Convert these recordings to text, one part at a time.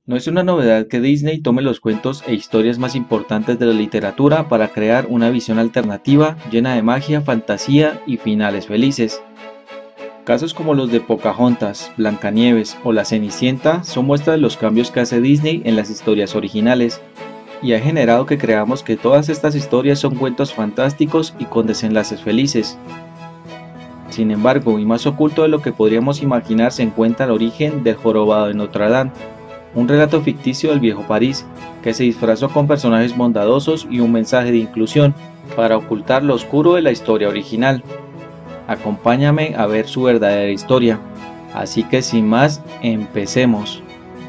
No es una novedad que Disney tome los cuentos e historias más importantes de la literatura para crear una visión alternativa llena de magia, fantasía y finales felices. Casos como los de Pocahontas, Blancanieves o La Cenicienta son muestra de los cambios que hace Disney en las historias originales, y ha generado que creamos que todas estas historias son cuentos fantásticos y con desenlaces felices. Sin embargo, y más oculto de lo que podríamos imaginar, se encuentra el origen del Jorobado de Notre Dame, un relato ficticio del viejo París, que se disfrazó con personajes bondadosos y un mensaje de inclusión para ocultar lo oscuro de la historia original. Acompáñame a ver su verdadera historia. Así que sin más, empecemos.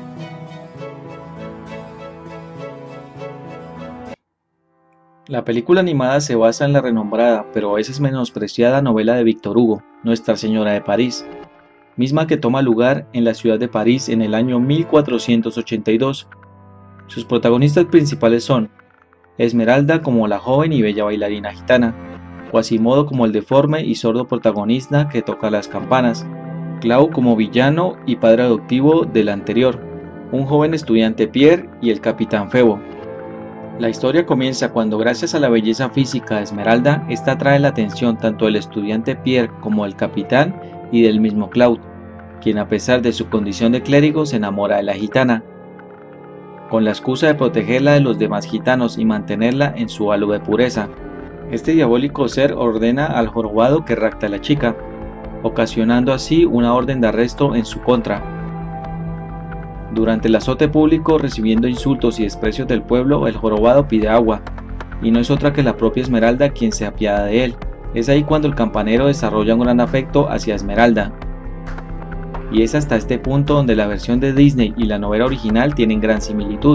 La película animada se basa en la renombrada, pero a veces menospreciada novela de Víctor Hugo, Nuestra Señora de París, misma que toma lugar en la ciudad de París en el año 1482. Sus protagonistas principales son Esmeralda como la joven y bella bailarina gitana, Quasimodo como el deforme y sordo protagonista que toca las campanas, Clau como villano y padre adoptivo del anterior, un joven estudiante Pierre y el capitán Febo. La historia comienza cuando, gracias a la belleza física de Esmeralda, esta atrae la atención tanto del estudiante Pierre como del capitán y del mismo Claude, quien a pesar de su condición de clérigo se enamora de la gitana, con la excusa de protegerla de los demás gitanos y mantenerla en su halo de pureza. Este diabólico ser ordena al jorobado que rapte a la chica, ocasionando así una orden de arresto en su contra. Durante el azote público, recibiendo insultos y desprecios del pueblo, el jorobado pide agua, y no es otra que la propia Esmeralda quien se apiada de él. Es ahí cuando el campanero desarrolla un gran afecto hacia Esmeralda. Y es hasta este punto donde la versión de Disney y la novela original tienen gran similitud.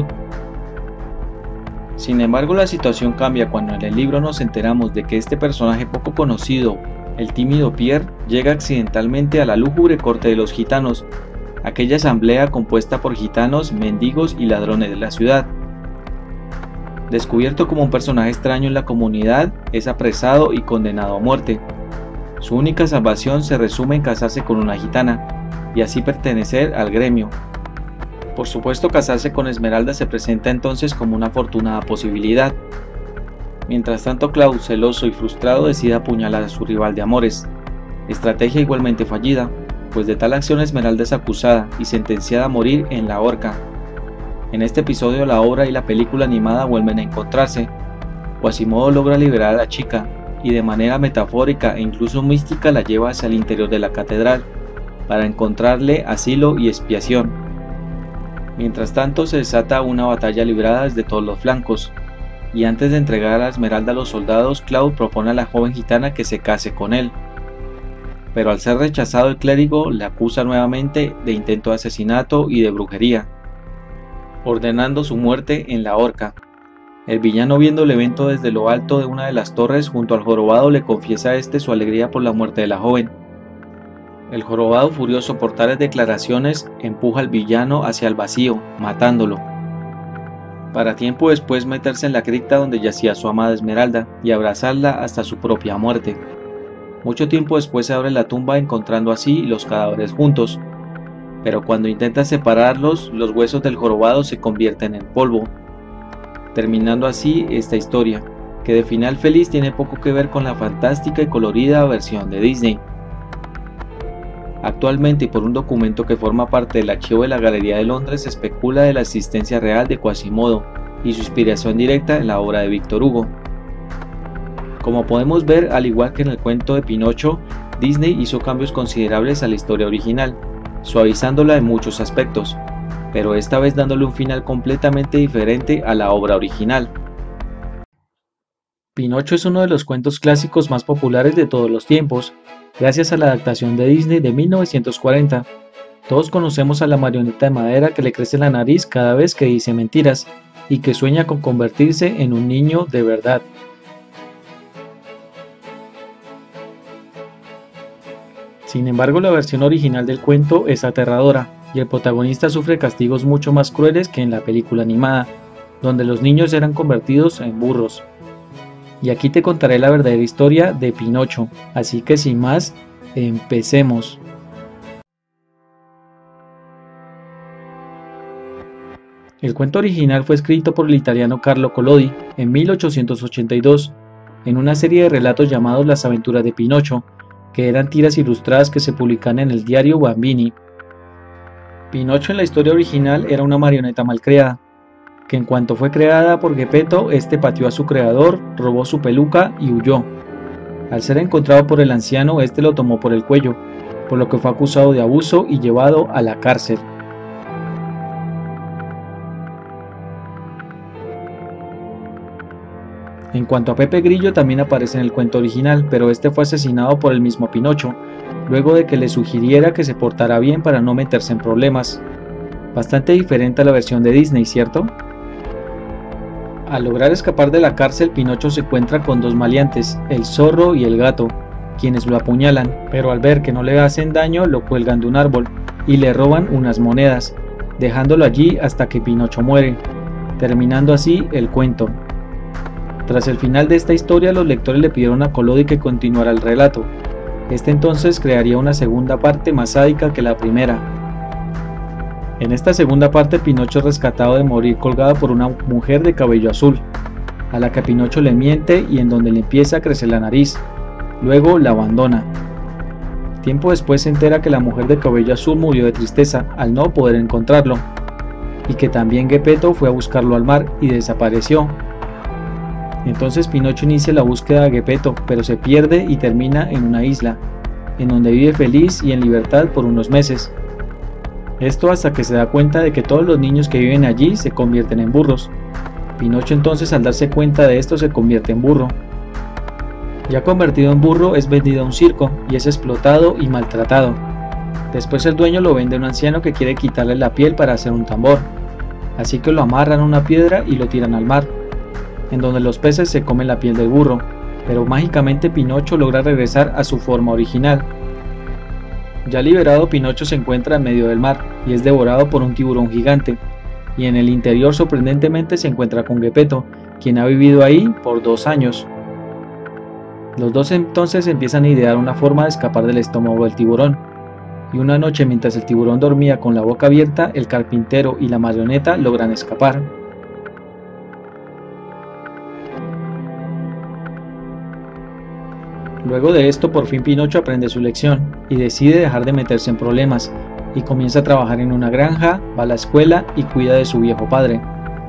Sin embargo, la situación cambia cuando en el libro nos enteramos de que este personaje poco conocido, el tímido Pierre, llega accidentalmente a la lúgubre corte de los gitanos, aquella asamblea compuesta por gitanos, mendigos y ladrones de la ciudad. Descubierto como un personaje extraño en la comunidad, es apresado y condenado a muerte. Su única salvación se resume en casarse con una gitana, y así pertenecer al gremio. Por supuesto, casarse con Esmeralda se presenta entonces como una afortunada posibilidad. Mientras tanto, Claude, celoso y frustrado, decide apuñalar a su rival de amores, estrategia igualmente fallida, pues de tal acción Esmeralda es acusada y sentenciada a morir en la horca. En este episodio la obra y la película animada vuelven a encontrarse. Quasimodo logra liberar a la chica, y de manera metafórica e incluso mística la lleva hacia el interior de la catedral, para encontrarle asilo y expiación. Mientras tanto se desata una batalla librada desde todos los flancos, y antes de entregar a Esmeralda a los soldados, Claude propone a la joven gitana que se case con él. Pero al ser rechazado, el clérigo le acusa nuevamente de intento de asesinato y de brujería, ordenando su muerte en la horca. El villano, viendo el evento desde lo alto de una de las torres junto al jorobado, le confiesa a este su alegría por la muerte de la joven. El jorobado, furioso por tales declaraciones, empuja al villano hacia el vacío, matándolo, para tiempo después meterse en la cripta donde yacía su amada Esmeralda y abrazarla hasta su propia muerte. Mucho tiempo después se abre la tumba, encontrando así los cadáveres juntos, pero cuando intenta separarlos, los huesos del jorobado se convierten en polvo, terminando así esta historia, que de final feliz tiene poco que ver con la fantástica y colorida versión de Disney. Actualmente, y por un documento que forma parte del archivo de la Galería de Londres, se especula de la existencia real de Quasimodo y su inspiración directa en la obra de Víctor Hugo. Como podemos ver, al igual que en el cuento de Pinocho, Disney hizo cambios considerables a la historia original, suavizándola en muchos aspectos, pero esta vez dándole un final completamente diferente a la obra original. Pinocho es uno de los cuentos clásicos más populares de todos los tiempos, gracias a la adaptación de Disney de 1940. Todos conocemos a la marioneta de madera que le crece la nariz cada vez que dice mentiras, y que sueña con convertirse en un niño de verdad. Sin embargo, la versión original del cuento es aterradora, y el protagonista sufre castigos mucho más crueles que en la película animada, donde los niños eran convertidos en burros. Y aquí te contaré la verdadera historia de Pinocho, así que sin más, empecemos. El cuento original fue escrito por el italiano Carlo Collodi en 1882, en una serie de relatos llamados Las aventuras de Pinocho, que eran tiras ilustradas que se publicaban en el diario Bambini. Pinocho en la historia original era una marioneta mal creada, que en cuanto fue creada por Geppetto, este pateó a su creador, robó su peluca y huyó. Al ser encontrado por el anciano, este lo tomó por el cuello, por lo que fue acusado de abuso y llevado a la cárcel. En cuanto a Pepe Grillo, también aparece en el cuento original, pero este fue asesinado por el mismo Pinocho, luego de que le sugiriera que se portara bien para no meterse en problemas. Bastante diferente a la versión de Disney, ¿cierto? Al lograr escapar de la cárcel, Pinocho se encuentra con dos maleantes, el zorro y el gato, quienes lo apuñalan, pero al ver que no le hacen daño, lo cuelgan de un árbol y le roban unas monedas, dejándolo allí hasta que Pinocho muere, terminando así el cuento. Tras el final de esta historia, los lectores le pidieron a Collodi que continuara el relato. Este entonces crearía una segunda parte más sádica que la primera. En esta segunda parte, Pinocho es rescatado de morir colgado por una mujer de cabello azul, a la que Pinocho le miente y en donde le empieza a crecer la nariz. Luego la abandona. Tiempo después se entera que la mujer de cabello azul murió de tristeza al no poder encontrarlo, y que también Geppetto fue a buscarlo al mar y desapareció. Entonces Pinocho inicia la búsqueda de Geppetto, pero se pierde y termina en una isla, en donde vive feliz y en libertad por unos meses. Esto hasta que se da cuenta de que todos los niños que viven allí se convierten en burros. Pinocho entonces, al darse cuenta de esto, se convierte en burro. Ya convertido en burro, es vendido a un circo y es explotado y maltratado. Después el dueño lo vende a un anciano que quiere quitarle la piel para hacer un tambor, así que lo amarran a una piedra y lo tiran al mar, en donde los peces se comen la piel del burro, pero mágicamente Pinocho logra regresar a su forma original. Ya liberado, Pinocho se encuentra en medio del mar y es devorado por un tiburón gigante, y en el interior sorprendentemente se encuentra con Geppetto, quien ha vivido ahí por 2 años. Los dos entonces empiezan a idear una forma de escapar del estómago del tiburón, y una noche mientras el tiburón dormía con la boca abierta, el carpintero y la marioneta logran escapar. Luego de esto, por fin Pinocho aprende su lección y decide dejar de meterse en problemas, y comienza a trabajar en una granja, va a la escuela y cuida de su viejo padre.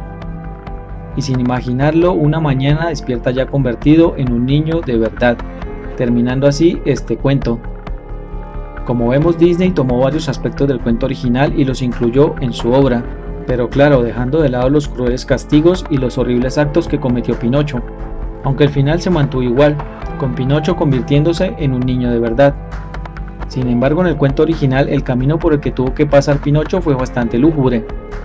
Y sin imaginarlo, una mañana despierta ya convertido en un niño de verdad, terminando así este cuento. Como vemos, Disney tomó varios aspectos del cuento original y los incluyó en su obra, pero claro, dejando de lado los crueles castigos y los horribles actos que cometió Pinocho, aunque el final se mantuvo igual, con Pinocho convirtiéndose en un niño de verdad. Sin embargo, en el cuento original, el camino por el que tuvo que pasar Pinocho fue bastante lúgubre.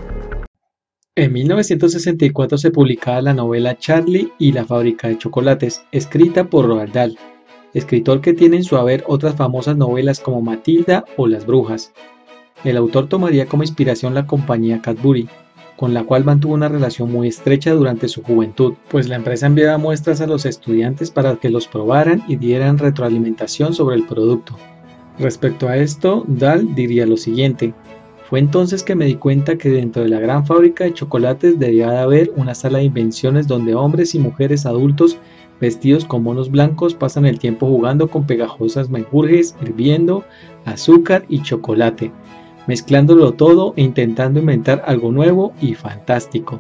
En 1964 se publicaba la novela Charlie y la fábrica de chocolates, escrita por Roald Dahl, escritor que tiene en su haber otras famosas novelas como Matilda o Las Brujas. El autor tomaría como inspiración la compañía Cadbury, con la cual mantuvo una relación muy estrecha durante su juventud, pues la empresa enviaba muestras a los estudiantes para que los probaran y dieran retroalimentación sobre el producto. Respecto a esto, Dahl diría lo siguiente: fue entonces que me di cuenta que dentro de la gran fábrica de chocolates debía de haber una sala de invenciones donde hombres y mujeres adultos vestidos con monos blancos pasan el tiempo jugando con pegajosas menjurjes, hirviendo azúcar y chocolate, mezclándolo todo e intentando inventar algo nuevo y fantástico.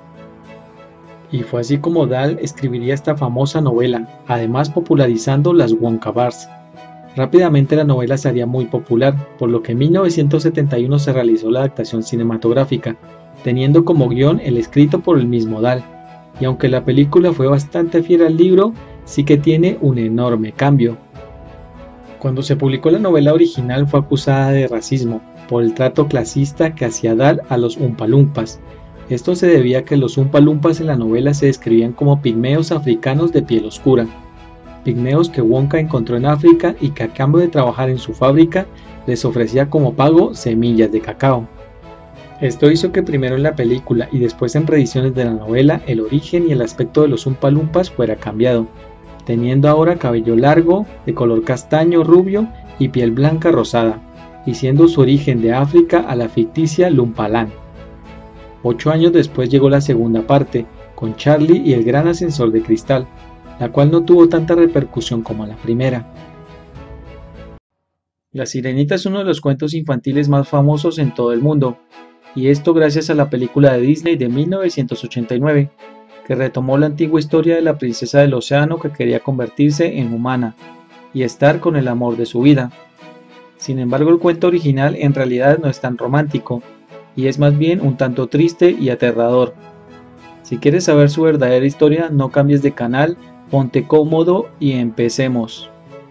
Y fue así como Dahl escribiría esta famosa novela, además popularizando las Wonka Bars. Rápidamente la novela se haría muy popular, por lo que en 1971 se realizó la adaptación cinematográfica, teniendo como guión el escrito por el mismo Dahl, y aunque la película fue bastante fiel al libro, sí que tiene un enorme cambio. Cuando se publicó la novela original fue acusada de racismo, por el trato clasista que hacía Dahl a los Oompa Loompas. Esto se debía a que los Oompa Loompas en la novela se describían como pigmeos africanos de piel oscura, pigmeos que Wonka encontró en África y que a cambio de trabajar en su fábrica les ofrecía como pago semillas de cacao. Esto hizo que primero en la película y después en reediciones de la novela el origen y el aspecto de los Oompa Loompas fuera cambiado, teniendo ahora cabello largo, de color castaño rubio y piel blanca rosada, y siendo su origen de África a la ficticia Lumpaland. 8 años después llegó la segunda parte, con Charlie y el gran ascensor de cristal, la cual no tuvo tanta repercusión como la primera. La Sirenita es uno de los cuentos infantiles más famosos en todo el mundo, y esto gracias a la película de Disney de 1989, que retomó la antigua historia de la princesa del océano que quería convertirse en humana y estar con el amor de su vida. Sin embargo, el cuento original en realidad no es tan romántico, y es más bien un tanto triste y aterrador. Si quieres saber su verdadera historia, no cambies de canal, ponte cómodo y empecemos.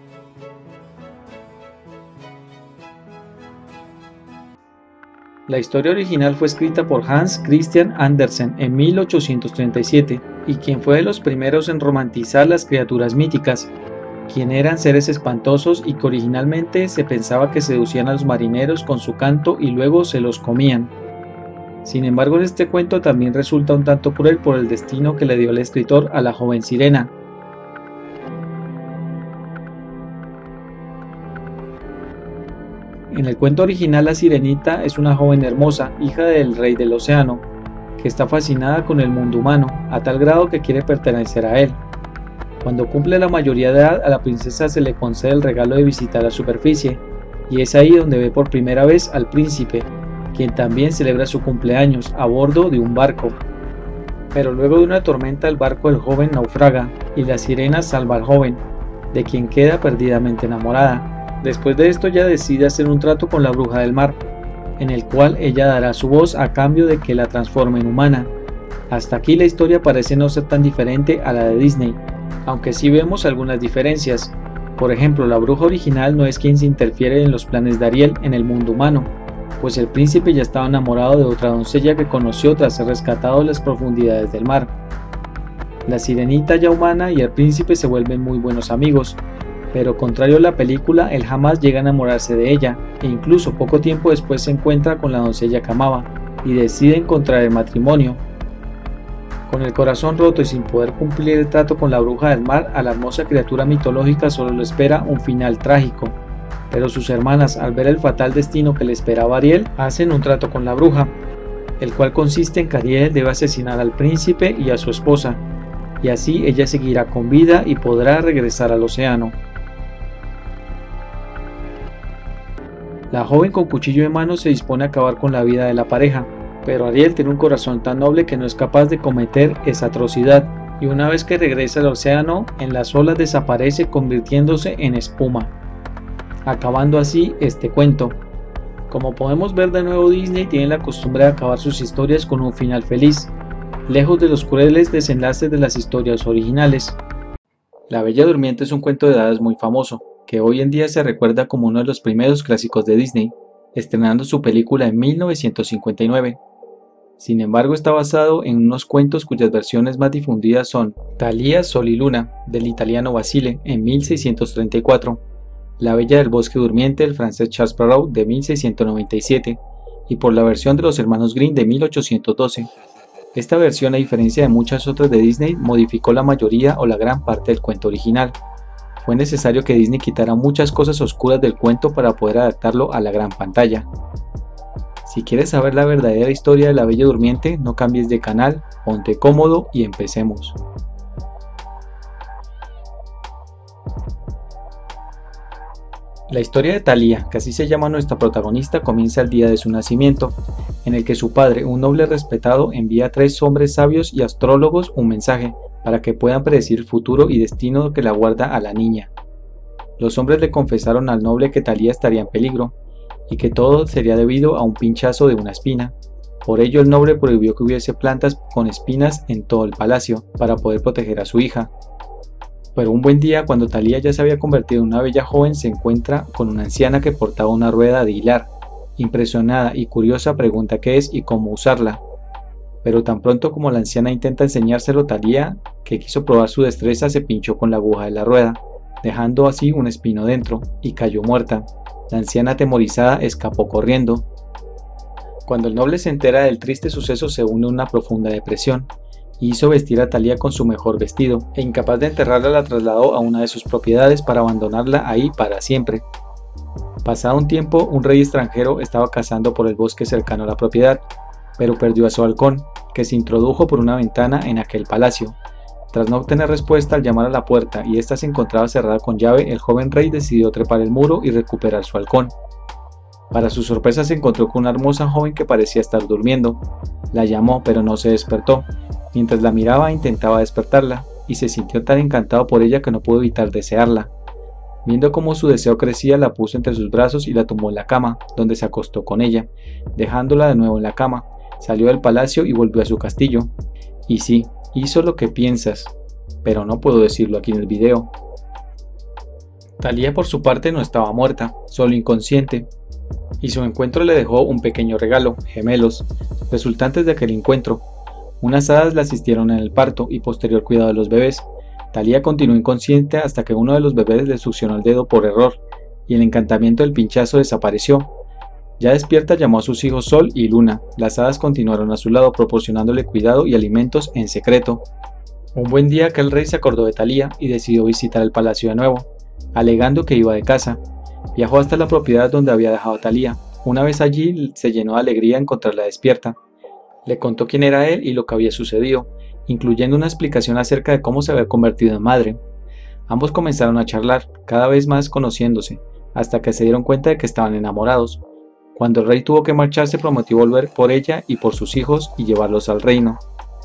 La historia original fue escrita por Hans Christian Andersen en 1837 y quien fue de los primeros en romantizar las criaturas míticas, quien eran seres espantosos y que originalmente se pensaba que seducían a los marineros con su canto y luego se los comían. Sin embargo, en este cuento también resulta un tanto cruel por el destino que le dio el escritor a la joven sirena. En el cuento original, la sirenita es una joven hermosa, hija del rey del océano, que está fascinada con el mundo humano, a tal grado que quiere pertenecer a él. Cuando cumple la mayoría de edad, a la princesa se le concede el regalo de visitar la superficie, y es ahí donde ve por primera vez al príncipe, quien también celebra su cumpleaños a bordo de un barco. Pero luego de una tormenta el barco del joven naufraga, y la sirena salva al joven, de quien queda perdidamente enamorada. Después de esto ella decide hacer un trato con la bruja del mar, en el cual ella dará su voz a cambio de que la transforme en humana. Hasta aquí la historia parece no ser tan diferente a la de Disney, aunque sí vemos algunas diferencias. Por ejemplo, la bruja original no es quien se interfiere en los planes de Ariel en el mundo humano, pues el príncipe ya estaba enamorado de otra doncella que conoció tras ser rescatado de las profundidades del mar. La sirenita ya humana y el príncipe se vuelven muy buenos amigos, pero contrario a la película, él jamás llega a enamorarse de ella, e incluso poco tiempo después se encuentra con la doncella que amaba, y deciden contraer matrimonio. Con el corazón roto y sin poder cumplir el trato con la bruja del mar, a la hermosa criatura mitológica solo le espera un final trágico, pero sus hermanas, al ver el fatal destino que le esperaba a Ariel, hacen un trato con la bruja, el cual consiste en que Ariel debe asesinar al príncipe y a su esposa, y así ella seguirá con vida y podrá regresar al océano. La joven con cuchillo en mano se dispone a acabar con la vida de la pareja, pero Ariel tiene un corazón tan noble que no es capaz de cometer esa atrocidad, y una vez que regresa al océano, en las olas desaparece convirtiéndose en espuma, acabando así este cuento. Como podemos ver de nuevo, Disney tiene la costumbre de acabar sus historias con un final feliz, lejos de los crueles desenlaces de las historias originales. La Bella Durmiente es un cuento de hadas muy famoso, que hoy en día se recuerda como uno de los primeros clásicos de Disney, estrenando su película en 1959. Sin embargo, está basado en unos cuentos cuyas versiones más difundidas son Thalía, Sol y Luna, del italiano Basile, en 1634, La Bella del Bosque Durmiente, del francés Charles Perrault, de 1697, y por la versión de los hermanos Grimm de 1812. Esta versión, a diferencia de muchas otras de Disney, modificó la mayoría o la gran parte del cuento original. Fue necesario que Disney quitara muchas cosas oscuras del cuento para poder adaptarlo a la gran pantalla. Si quieres saber la verdadera historia de la Bella Durmiente, no cambies de canal, ponte cómodo y empecemos. La historia de Thalía, que así se llama nuestra protagonista, comienza el día de su nacimiento, en el que su padre, un noble respetado, envía a 3 hombres sabios y astrólogos un mensaje, para que puedan predecir el futuro y destino que le aguarda a la niña. Los hombres le confesaron al noble que Thalía estaría en peligro, y que todo sería debido a un pinchazo de una espina. Por ello el noble prohibió que hubiese plantas con espinas en todo el palacio, para poder proteger a su hija. Pero un buen día, cuando Thalía ya se había convertido en una bella joven, se encuentra con una anciana que portaba una rueda de hilar. Impresionada y curiosa pregunta qué es y cómo usarla. Pero tan pronto como la anciana intenta enseñárselo, Thalía, que quiso probar su destreza, se pinchó con la aguja de la rueda, dejando así un espino dentro, y cayó muerta. La anciana, atemorizada, escapó corriendo. Cuando el noble se entera del triste suceso, se une en una profunda depresión, y hizo vestir a Thalía con su mejor vestido, e incapaz de enterrarla la trasladó a una de sus propiedades para abandonarla ahí para siempre. Pasado un tiempo, un rey extranjero estaba cazando por el bosque cercano a la propiedad, pero perdió a su halcón, que se introdujo por una ventana en aquel palacio. Tras no obtener respuesta al llamar a la puerta y ésta se encontraba cerrada con llave, el joven rey decidió trepar el muro y recuperar su halcón. Para su sorpresa se encontró con una hermosa joven que parecía estar durmiendo. La llamó, pero no se despertó. Mientras la miraba intentaba despertarla, y se sintió tan encantado por ella que no pudo evitar desearla. Viendo cómo su deseo crecía, la puso entre sus brazos y la tumbó en la cama, donde se acostó con ella. Dejándola de nuevo en la cama, salió del palacio y volvió a su castillo. Y sí, hizo lo que piensas, pero no puedo decirlo aquí en el video. Thalía por su parte no estaba muerta, solo inconsciente, y su encuentro le dejó un pequeño regalo, gemelos, resultantes de aquel encuentro. Unas hadas la asistieron en el parto y posterior cuidado de los bebés. Thalía continuó inconsciente hasta que uno de los bebés le succionó el dedo por error, y el encantamiento del pinchazo desapareció. Ya despierta llamó a sus hijos Sol y Luna. Las hadas continuaron a su lado proporcionándole cuidado y alimentos en secreto. Un buen día aquel rey se acordó de Thalía y decidió visitar el palacio de nuevo, alegando que iba de caza. Viajó hasta la propiedad donde había dejado a Thalía. Una vez allí se llenó de alegría encontrarla despierta. Le contó quién era él y lo que había sucedido, incluyendo una explicación acerca de cómo se había convertido en madre. Ambos comenzaron a charlar, cada vez más conociéndose, hasta que se dieron cuenta de que estaban enamorados. Cuando el rey tuvo que marcharse, prometió volver por ella y por sus hijos y llevarlos al reino.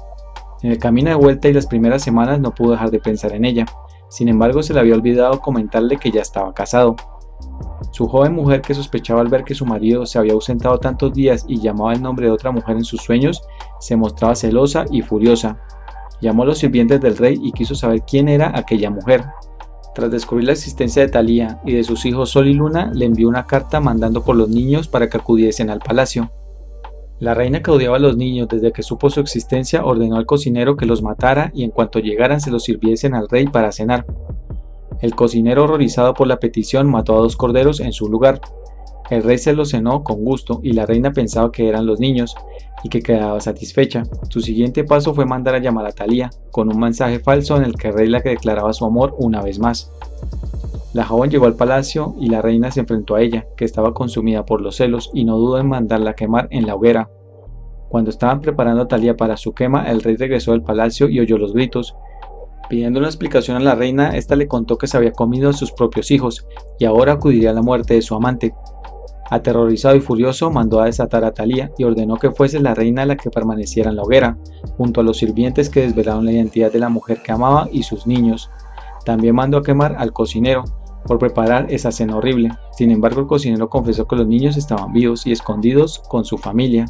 En el camino de vuelta y las primeras semanas no pudo dejar de pensar en ella. Sin embargo, se le había olvidado comentarle que ya estaba casado. Su joven mujer, que sospechaba al ver que su marido se había ausentado tantos días y llamaba el nombre de otra mujer en sus sueños, se mostraba celosa y furiosa. Llamó a los sirvientes del rey y quiso saber quién era aquella mujer. Tras descubrir la existencia de Thalía y de sus hijos Sol y Luna, le envió una carta mandando por los niños para que acudiesen al palacio. La reina, que odiaba a los niños desde que supo su existencia, ordenó al cocinero que los matara y en cuanto llegaran se los sirviesen al rey para cenar. El cocinero, horrorizado por la petición, mató a 2 corderos en su lugar. El rey se los cenó con gusto y la reina pensaba que eran los niños y que quedaba satisfecha. Su siguiente paso fue mandar a llamar a Thalía, con un mensaje falso en el que el rey le declaraba su amor una vez más. La joven llegó al palacio y la reina se enfrentó a ella, que estaba consumida por los celos y no dudó en mandarla a quemar en la hoguera. Cuando estaban preparando a Thalía para su quema, el rey regresó del palacio y oyó los gritos. Pidiendo una explicación a la reina, ésta le contó que se había comido a sus propios hijos y ahora acudiría a la muerte de su amante. Aterrorizado y furioso, mandó a desatar a Thalía y ordenó que fuese la reina la que permaneciera en la hoguera, junto a los sirvientes que desvelaron la identidad de la mujer que amaba y sus niños. También mandó a quemar al cocinero por preparar esa cena horrible. Sin embargo, el cocinero confesó que los niños estaban vivos y escondidos con su familia.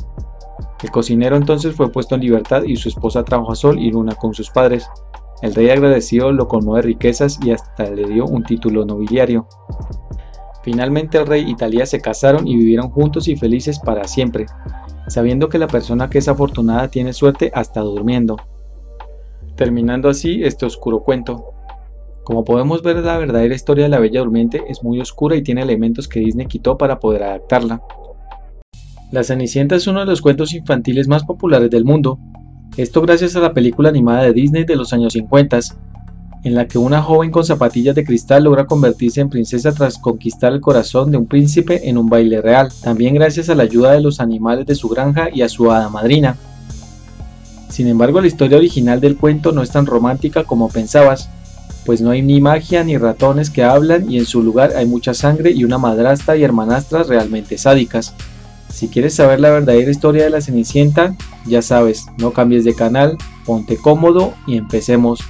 El cocinero entonces fue puesto en libertad y su esposa trajo a Sol y Luna con sus padres. El rey, agradecido, lo colmó de riquezas y hasta le dio un título nobiliario. Finalmente el rey y Thalía se casaron y vivieron juntos y felices para siempre, sabiendo que la persona que es afortunada tiene suerte hasta durmiendo. Terminando así este oscuro cuento. Como podemos ver, la verdadera historia de la Bella Durmiente es muy oscura y tiene elementos que Disney quitó para poder adaptarla. La Cenicienta es uno de los cuentos infantiles más populares del mundo. Esto gracias a la película animada de Disney de los años 50, en la que una joven con zapatillas de cristal logra convertirse en princesa tras conquistar el corazón de un príncipe en un baile real, también gracias a la ayuda de los animales de su granja y a su hada madrina. Sin embargo, la historia original del cuento no es tan romántica como pensabas, pues no hay ni magia ni ratones que hablan y en su lugar hay mucha sangre y una madrastra y hermanastras realmente sádicas. Si quieres saber la verdadera historia de la Cenicienta, ya sabes, no cambies de canal, ponte cómodo y empecemos.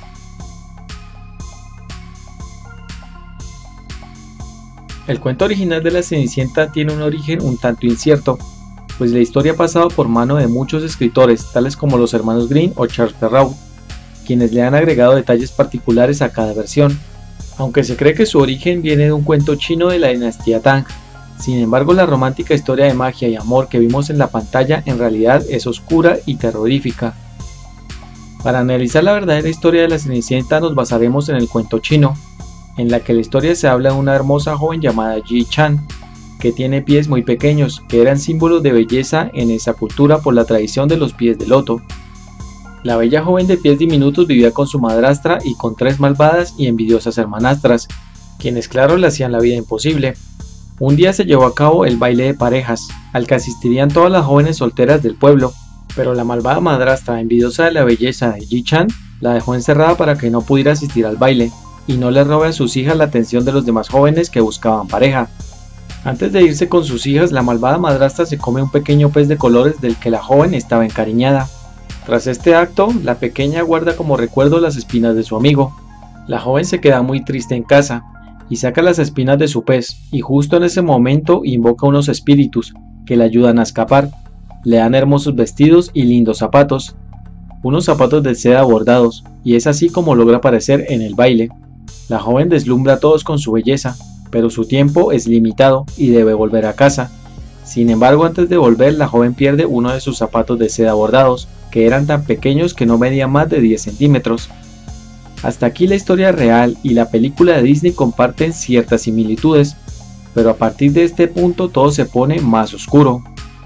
El cuento original de la Cenicienta tiene un origen un tanto incierto, pues la historia ha pasado por mano de muchos escritores, tales como los hermanos Grimm o Charles Perrault, quienes le han agregado detalles particulares a cada versión, aunque se cree que su origen viene de un cuento chino de la dinastía Tang. Sin embargo, la romántica historia de magia y amor que vimos en la pantalla en realidad es oscura y terrorífica. Para analizar la verdadera historia de la Cenicienta nos basaremos en el cuento chino, en la que la historia se habla de una hermosa joven llamada Yi Chan, que tiene pies muy pequeños, que eran símbolos de belleza en esa cultura por la tradición de los pies de loto. La bella joven de pies diminutos vivía con su madrastra y con 3 malvadas y envidiosas hermanastras, quienes claro le hacían la vida imposible. Un día se llevó a cabo el baile de parejas, al que asistirían todas las jóvenes solteras del pueblo, pero la malvada madrastra, envidiosa de la belleza de Yi-chan, la dejó encerrada para que no pudiera asistir al baile, y no le robe a sus hijas la atención de los demás jóvenes que buscaban pareja. Antes de irse con sus hijas, la malvada madrastra se come un pequeño pez de colores del que la joven estaba encariñada. Tras este acto, la pequeña guarda como recuerdo las espinas de su amigo. La joven se queda muy triste en casa, y saca las espinas de su pez, y justo en ese momento invoca unos espíritus, que le ayudan a escapar. Le dan hermosos vestidos y lindos zapatos, unos zapatos de seda bordados, y es así como logra aparecer en el baile. La joven deslumbra a todos con su belleza, pero su tiempo es limitado y debe volver a casa. Sin embargo, antes de volver, la joven pierde uno de sus zapatos de seda bordados, que eran tan pequeños que no medían más de 10 centímetros. Hasta aquí la historia real y la película de Disney comparten ciertas similitudes, pero a partir de este punto todo se pone más oscuro.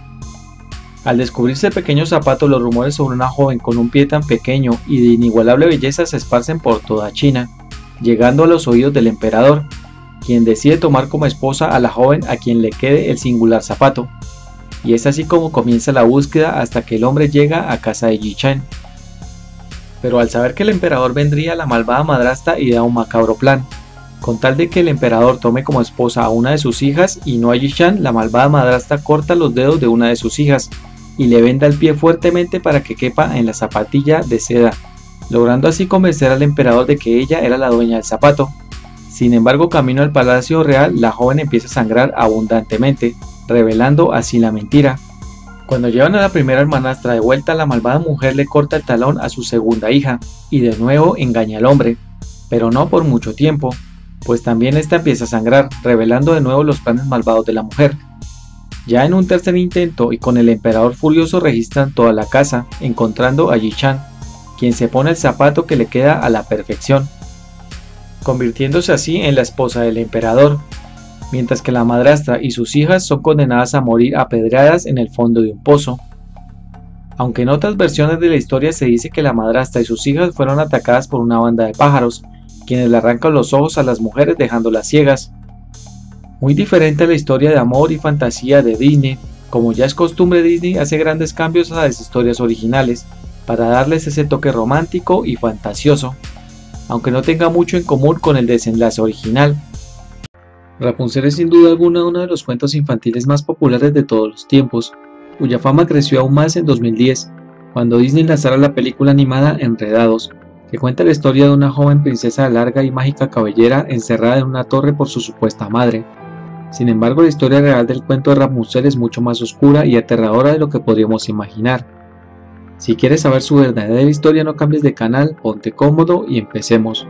Al descubrirse el pequeño zapato, los rumores sobre una joven con un pie tan pequeño y de inigualable belleza se esparcen por toda China, llegando a los oídos del emperador, quien decide tomar como esposa a la joven a quien le quede el singular zapato, y es así como comienza la búsqueda hasta que el hombre llega a casa de Yi-chan. Pero al saber que el emperador vendría, la malvada madrastra idea un macabro plan. Con tal de que el emperador tome como esposa a una de sus hijas y no a Yi-chan, la malvada madrastra corta los dedos de una de sus hijas y le venda el pie fuertemente para que quepa en la zapatilla de seda, logrando así convencer al emperador de que ella era la dueña del zapato. Sin embargo, camino al palacio real, la joven empieza a sangrar abundantemente, revelando así la mentira. Cuando llevan a la primera hermanastra de vuelta, la malvada mujer le corta el talón a su segunda hija, y de nuevo engaña al hombre, pero no por mucho tiempo, pues también esta empieza a sangrar, revelando de nuevo los planes malvados de la mujer. Ya en un tercer intento y con el emperador furioso registran toda la casa, encontrando a Yi-chan, quien se pone el zapato que le queda a la perfección, convirtiéndose así en la esposa del emperador, mientras que la madrastra y sus hijas son condenadas a morir apedreadas en el fondo de un pozo. Aunque en otras versiones de la historia se dice que la madrastra y sus hijas fueron atacadas por una banda de pájaros, quienes le arrancan los ojos a las mujeres dejándolas ciegas. Muy diferente a la historia de amor y fantasía de Disney, como ya es costumbre, Disney hace grandes cambios a las historias originales para darles ese toque romántico y fantasioso, aunque no tenga mucho en común con el desenlace original. Rapunzel es sin duda alguna uno de los cuentos infantiles más populares de todos los tiempos, cuya fama creció aún más en 2010, cuando Disney lanzara la película animada Enredados, que cuenta la historia de una joven princesa de larga y mágica cabellera encerrada en una torre por su supuesta madre. Sin embargo, la historia real del cuento de Rapunzel es mucho más oscura y aterradora de lo que podríamos imaginar. Si quieres saber su verdadera historia, no cambies de canal, ponte cómodo y empecemos.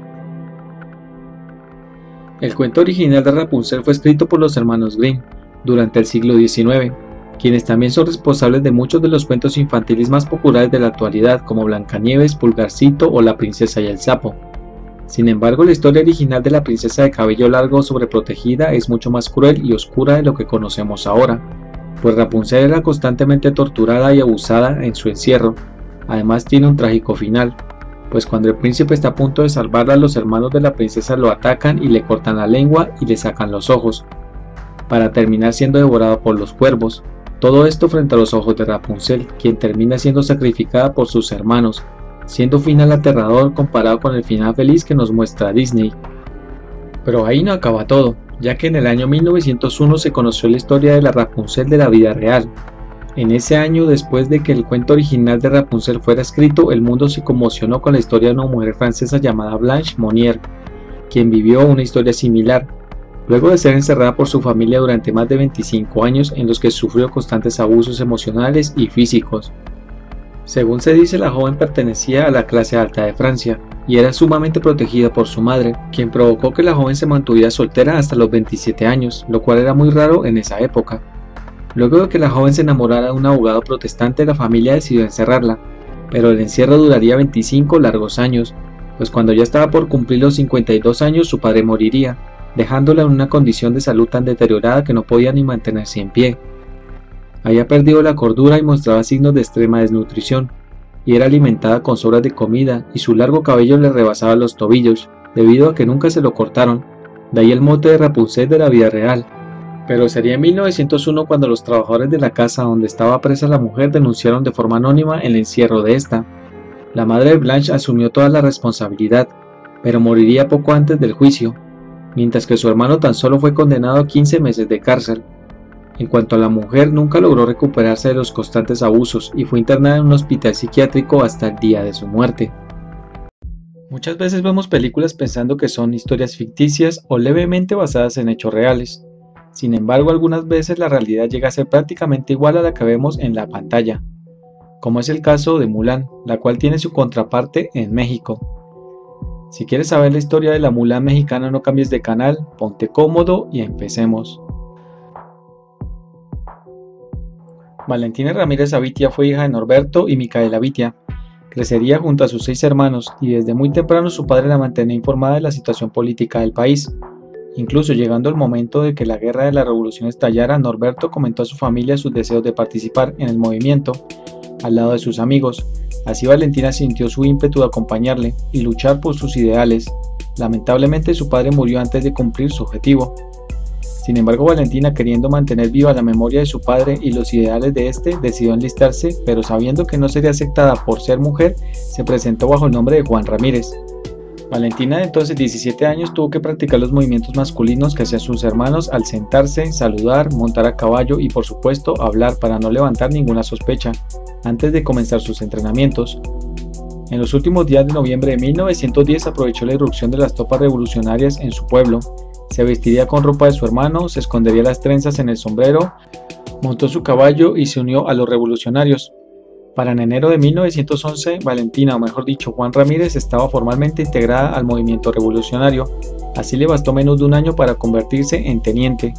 El cuento original de Rapunzel fue escrito por los hermanos Grimm durante el siglo XIX, quienes también son responsables de muchos de los cuentos infantiles más populares de la actualidad, como Blancanieves, Pulgarcito o La princesa y el sapo. Sin embargo, la historia original de la princesa de cabello largo sobreprotegida es mucho más cruel y oscura de lo que conocemos ahora, pues Rapunzel era constantemente torturada y abusada en su encierro. Además tiene un trágico final, pues cuando el príncipe está a punto de salvarla, los hermanos de la princesa lo atacan y le cortan la lengua y le sacan los ojos, para terminar siendo devorado por los cuervos. Todo esto frente a los ojos de Rapunzel, quien termina siendo sacrificada por sus hermanos, siendo un final aterrador comparado con el final feliz que nos muestra Disney. Pero ahí no acaba todo, ya que en el año 1901 se conoció la historia de la Rapunzel de la vida real. En ese año, después de que el cuento original de Rapunzel fuera escrito, el mundo se conmocionó con la historia de una mujer francesa llamada Blanche Monnier, quien vivió una historia similar, luego de ser encerrada por su familia durante más de 25 años en los que sufrió constantes abusos emocionales y físicos. Según se dice, la joven pertenecía a la clase alta de Francia y era sumamente protegida por su madre, quien provocó que la joven se mantuviera soltera hasta los 27 años, lo cual era muy raro en esa época. Luego de que la joven se enamorara de un abogado protestante, la familia decidió encerrarla, pero el encierro duraría 25 largos años, pues cuando ya estaba por cumplir los 52 años su padre moriría, dejándola en una condición de salud tan deteriorada que no podía ni mantenerse en pie. Había perdido la cordura y mostraba signos de extrema desnutrición, y era alimentada con sobras de comida, y su largo cabello le rebasaba los tobillos, debido a que nunca se lo cortaron, de ahí el mote de Rapunzel de la vida real, Pero sería en 1901 cuando los trabajadores de la casa donde estaba presa la mujer denunciaron de forma anónima el encierro de esta. La madre de Blanche asumió toda la responsabilidad, pero moriría poco antes del juicio, mientras que su hermano tan solo fue condenado a 15 meses de cárcel. En cuanto a la mujer, nunca logró recuperarse de los constantes abusos y fue internada en un hospital psiquiátrico hasta el día de su muerte. Muchas veces vemos películas pensando que son historias ficticias o levemente basadas en hechos reales. Sin embargo, algunas veces la realidad llega a ser prácticamente igual a la que vemos en la pantalla, como es el caso de Mulan, la cual tiene su contraparte en México. Si quieres saber la historia de la Mulan mexicana, no cambies de canal, ponte cómodo y empecemos. Valentina Ramírez Avitia fue hija de Norberto y Micaela Avitia. Crecería junto a sus 6 hermanos y desde muy temprano su padre la mantenía informada de la situación política del país. Incluso llegando el momento de que la guerra de la revolución estallara, Norberto comentó a su familia sus deseos de participar en el movimiento al lado de sus amigos. Así Valentina sintió su ímpetu de acompañarle y luchar por sus ideales. Lamentablemente su padre murió antes de cumplir su objetivo. Sin embargo, Valentina, queriendo mantener viva la memoria de su padre y los ideales de este, decidió enlistarse, pero sabiendo que no sería aceptada por ser mujer, se presentó bajo el nombre de Juan Ramírez. Valentina, de entonces 17 años, tuvo que practicar los movimientos masculinos que hacían sus hermanos al sentarse, saludar, montar a caballo y por supuesto hablar para no levantar ninguna sospecha antes de comenzar sus entrenamientos. En los últimos días de noviembre de 1910 aprovechó la irrupción de las tropas revolucionarias en su pueblo. Se vestiría con ropa de su hermano, se escondería las trenzas en el sombrero, montó su caballo y se unió a los revolucionarios. Para en enero de 1911, Valentina, o mejor dicho Juan Ramírez, estaba formalmente integrada al movimiento revolucionario. Así le bastó menos de un año para convertirse en teniente.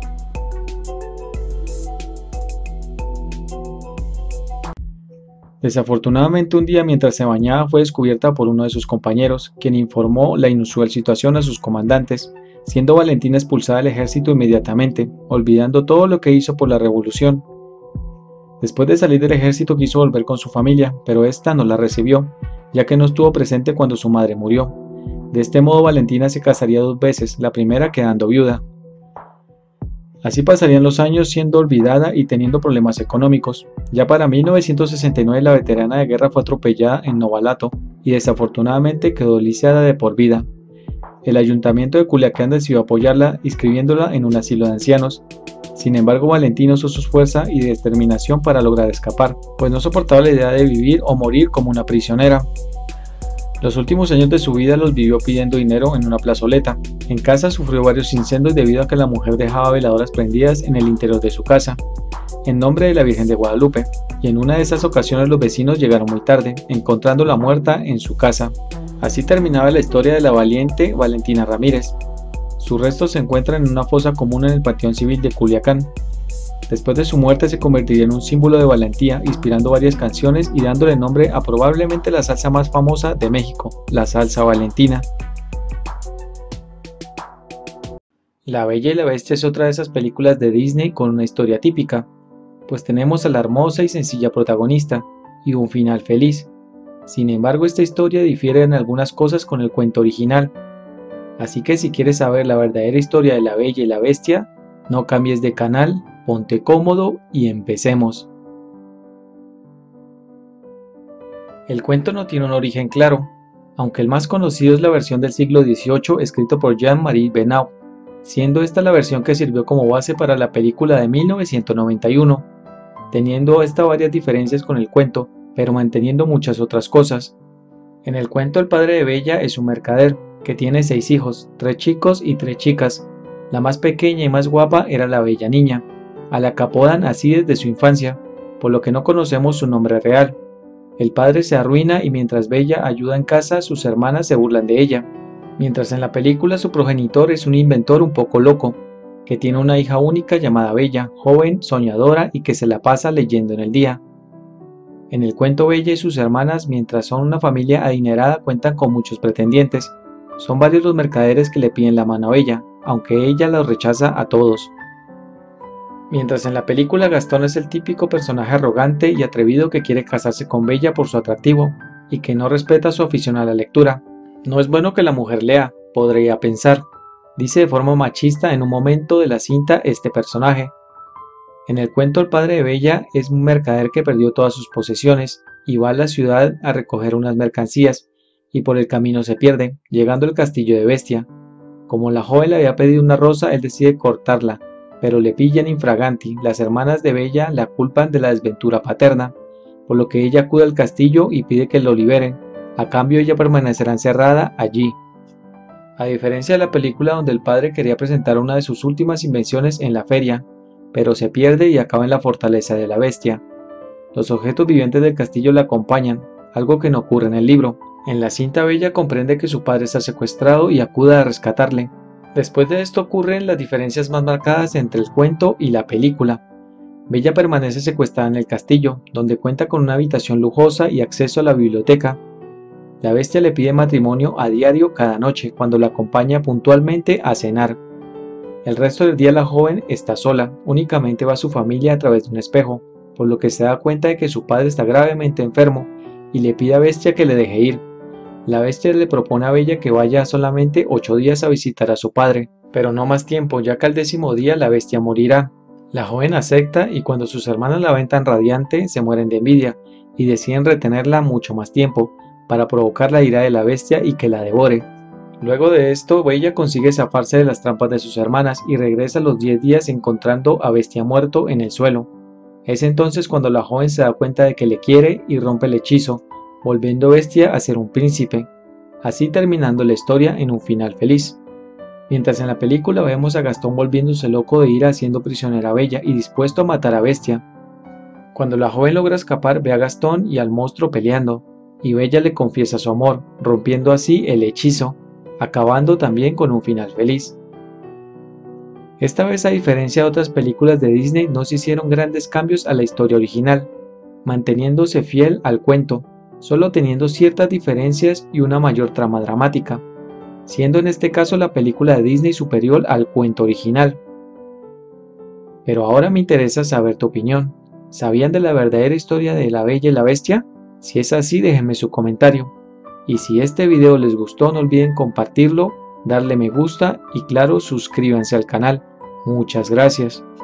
Desafortunadamente, un día mientras se bañaba fue descubierta por uno de sus compañeros, quien informó la inusual situación a sus comandantes, siendo Valentina expulsada del ejército inmediatamente, olvidando todo lo que hizo por la revolución. Después de salir del ejército quiso volver con su familia, pero esta no la recibió, ya que no estuvo presente cuando su madre murió. De este modo Valentina se casaría 2 veces, la primera quedando viuda. Así pasarían los años siendo olvidada y teniendo problemas económicos. Ya para 1969 la veterana de guerra fue atropellada en Novalato y desafortunadamente quedó lisiada de por vida. El ayuntamiento de Culiacán decidió apoyarla inscribiéndola en un asilo de ancianos. Sin embargo, Valentina usó su fuerza y determinación para lograr escapar, pues no soportaba la idea de vivir o morir como una prisionera. Los últimos años de su vida los vivió pidiendo dinero en una plazoleta. En casa sufrió varios incendios debido a que la mujer dejaba veladoras prendidas en el interior de su casa, en nombre de la Virgen de Guadalupe, y en una de esas ocasiones los vecinos llegaron muy tarde, encontrándola muerta en su casa. Así terminaba la historia de la valiente Valentina Ramírez. Sus restos se encuentran en una fosa común en el Panteón Civil de Culiacán. Después de su muerte se convertiría en un símbolo de valentía, inspirando varias canciones y dándole nombre a probablemente la salsa más famosa de México, la salsa valentina. La Bella y la Bestia es otra de esas películas de Disney con una historia típica, pues tenemos a la hermosa y sencilla protagonista, y un final feliz. Sin embargo, esta historia difiere en algunas cosas con el cuento original. Así que si quieres saber la verdadera historia de La Bella y la Bestia, no cambies de canal, ponte cómodo y empecemos. El cuento no tiene un origen claro, aunque el más conocido es la versión del siglo XVIII escrito por Jean-Marie Benaup, siendo esta la versión que sirvió como base para la película de 1991, teniendo esta varias diferencias con el cuento, pero manteniendo muchas otras cosas. En el cuento el padre de Bella es un mercader, que tiene 6 hijos, 3 chicos y 3 chicas. La más pequeña y más guapa era la bella niña, a la que apodan así desde su infancia, por lo que no conocemos su nombre real. El padre se arruina y mientras Bella ayuda en casa, sus hermanas se burlan de ella, mientras en la película su progenitor es un inventor un poco loco, que tiene una hija única llamada Bella, joven, soñadora y que se la pasa leyendo en el día. En el cuento Bella y sus hermanas, mientras son una familia adinerada, cuentan con muchos pretendientes. Son varios los mercaderes que le piden la mano a Bella, aunque ella los rechaza a todos. Mientras en la película Gastón es el típico personaje arrogante y atrevido que quiere casarse con Bella por su atractivo y que no respeta su afición a la lectura. No es bueno que la mujer lea, podría pensar, Dice de forma machista en un momento de la cinta este personaje. En el cuento el padre de Bella es un mercader que perdió todas sus posesiones y va a la ciudad a recoger unas mercancías y por el camino se pierde, llegando al castillo de Bestia. Como la joven le había pedido una rosa, él decide cortarla, pero le pillan infraganti. Las hermanas de Bella la culpan de la desventura paterna, por lo que ella acude al castillo y pide que lo liberen. A cambio ella permanecerá encerrada allí. A diferencia de la película donde el padre quería presentar una de sus últimas invenciones en la feria, pero se pierde y acaba en la fortaleza de la bestia. Los objetos vivientes del castillo la acompañan, algo que no ocurre en el libro. En la cinta Bella comprende que su padre está secuestrado y acude a rescatarle. Después de esto ocurren las diferencias más marcadas entre el cuento y la película. Bella permanece secuestrada en el castillo, donde cuenta con una habitación lujosa y acceso a la biblioteca. La bestia le pide matrimonio a diario cada noche, cuando la acompaña puntualmente a cenar. El resto del día la joven está sola, únicamente va a su familia a través de un espejo, por lo que se da cuenta de que su padre está gravemente enfermo y le pide a Bestia que le deje ir. La bestia le propone a Bella que vaya solamente 8 días a visitar a su padre, pero no más tiempo, ya que al 10º día la bestia morirá. La joven acepta y cuando sus hermanas la ven tan radiante se mueren de envidia y deciden retenerla mucho más tiempo para provocar la ira de la bestia y que la devore. Luego de esto, Bella consigue zafarse de las trampas de sus hermanas y regresa a los 10 días encontrando a Bestia muerto en el suelo. Es entonces cuando la joven se da cuenta de que le quiere y rompe el hechizo, volviendo Bestia a ser un príncipe, así terminando la historia en un final feliz. Mientras en la película vemos a Gastón volviéndose loco de ira haciendo prisionera a Bella y dispuesto a matar a Bestia. Cuando la joven logra escapar ve a Gastón y al monstruo peleando, y Bella le confiesa su amor, rompiendo así el hechizo, acabando también con un final feliz. Esta vez, a diferencia de otras películas de Disney, no se hicieron grandes cambios a la historia original, manteniéndose fiel al cuento, solo teniendo ciertas diferencias y una mayor trama dramática, siendo en este caso la película de Disney superior al cuento original. Pero ahora me interesa saber tu opinión. ¿Sabían de la verdadera historia de La Bella y la Bestia? Si es así, déjenme su comentario. Y si este video les gustó, no olviden compartirlo, darle me gusta y claro, suscríbanse al canal. Muchas gracias.